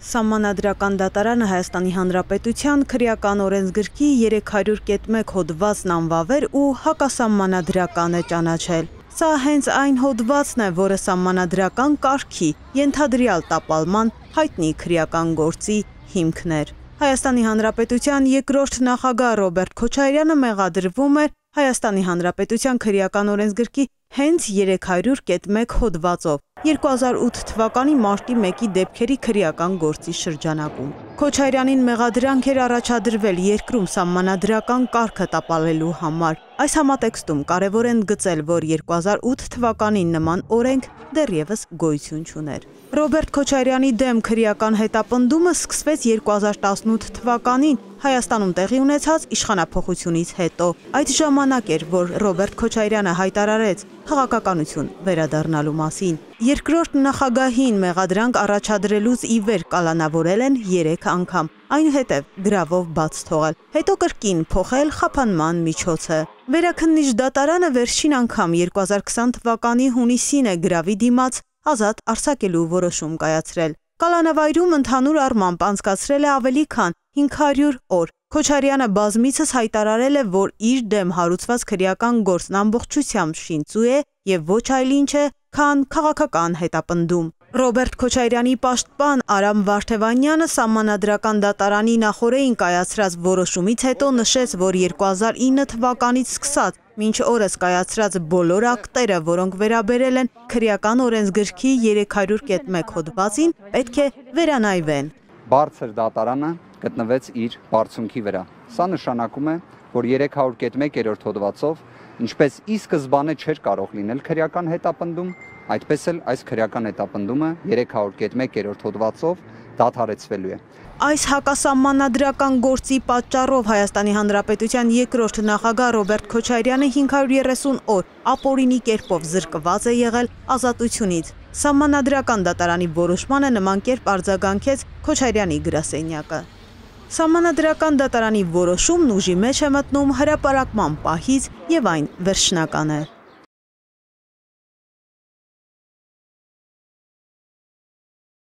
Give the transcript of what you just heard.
Սահմանադրական դատարանը Հայաստանի Հանրապետության քրեական օրենսգրքի 301 հոդվածն անվավեր ու հակասահմանադրական է ճանաչել։ Սա հենց այն հոդվածն է, որը սահմանադրական կարգի, ենթադրյալ տապալման, հայտնի քրեական գործի հիմքն էր։ Հայաստանի Հանրապետության երկրորդ նախագահ Ռոբերտ Քոչարյանը մեղադրվում էր Հայաստանի Հանրապետության քրեական օրենսգրքի հենց 301 հոդվածով 2008 թվականի մարտի 1-ի դեպքերի քրեական գործի շրջանակում։ Քոչարյանին մեղադրանք էր առաջադրվել երկրում սահմանադրական կարգը տապալելու համար։ Այս համատեքստում կարևոր են գծել, որ 2008 թվականին նման օրենք դեռևս գոյություն չուներ։ Ռոբերտ Քոչարյանի դեմ քրեական հետապնդումը սկսվեց 2018 թվականին Հայաստանում տեղի ունեցած իշխանափոխությունից հետո։ Այդ ժամանակ էր, որ Ռոբերտ Քոչարյանը հայտարարեց քաղաքականություն վերադառնալու մասին։ Երկրորդ նախագահին մեղադրանք առաջադրելուց ի վեր կալանավորել են 3 անգամ, այնուհետև գրավով բաց թողել, հետո կրկին փոխել խափանման միջոցը։ Վերաքննիչ դատարանը վերջին անգամ 2020 թվականի հունիսին է գրավի դիմաց ազատ արձակելու որոշում կայացրել։ Կալանավայրում ընդհանուր առմամբ անցկացրել է ավելի քան 500 օր։ Քոչարյանը բազմիցս հայտարարել է, որ իր դեմ հարուցված քրեական գործն ամբողջությամբ շինծու է եւ ոչ այլ ինչ է, քան քաղաքական հետապնդում։ Ռոբերտ Քոչարյանի պաշտպան Արամ Վարդևանյանը սահմանադրական դատարանի նախօրեին կայացրած որոշումից հետո նշեց, որ 2009 թվականից սկսած մինչ օրս կայացրած բոլոր ակտերը, որոնք վերաբերել են քրեական օրենսգրքի 301 հոդվածին, պետք է վերանայվեն։ Բարձր դատարանը գտնվեց իր բարձունքի վրա։ Սա նշանակում է, որ 301-րդ հոդվածով, ինչպես ի սկզբանե չէր կարող լինել քրեական հետապնդում, այդպես էլ այս քրեական հետապնդումը 301-րդ հոդվածով դադարեցվելու է։ Այս հակասահմանադրական գործի պատճառով Հայաստանի Հանրապետության երկրորդ նախագահ Ռոբերտ Քոչարյանը 530 օր ապօրինի կերպով զրկված է եղել ազատությունից։ Սահմանադրական դատարանի որոշմանը նման կերպ արձագանքեց Քոչարյանի գրասենյակը։ Սահմանադրական դատարանի որոշումն ուժի մեջ է մտնում հրապարակման պահից եւ այն վերջնական է։